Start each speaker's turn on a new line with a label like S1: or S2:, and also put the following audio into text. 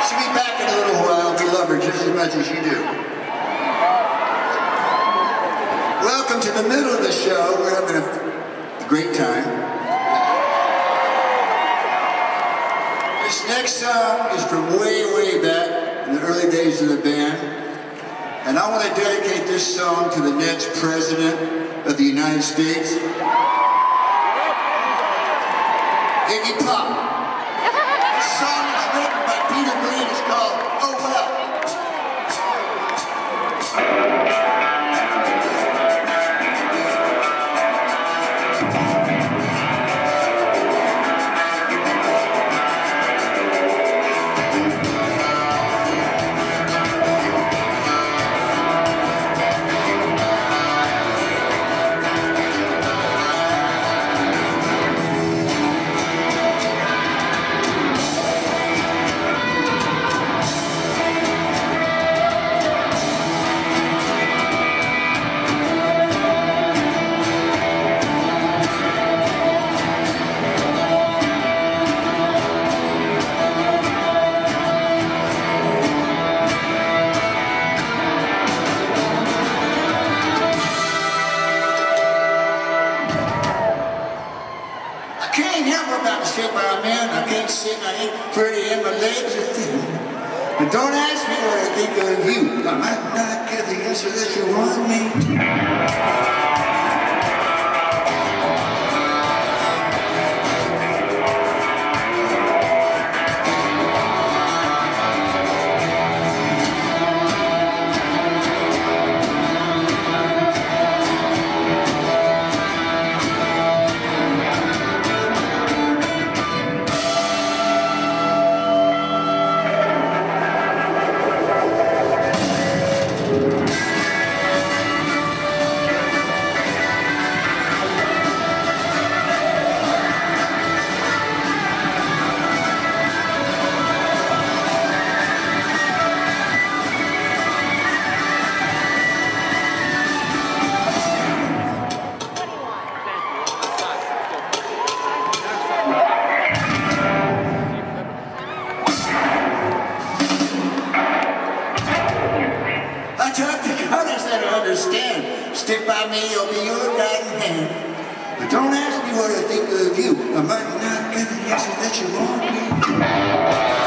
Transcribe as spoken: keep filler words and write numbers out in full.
S1: She'll be back in a little while. We love her just as much as you do. Welcome to the middle of the show. We're having a great time. This next song is from way, way back in the early days of the band. And I want to dedicate this song to the next president of the United States, Iggy Pop. This song is written by Peter Green. It's called Oh Well. Pretty and my legs are thin. But don't ask me what I think of you. I might not get the answer that you want me. Understand. Stick by me, you'll be your guiding hand. But don't ask me what I think of you. I might not get the answer that you want me.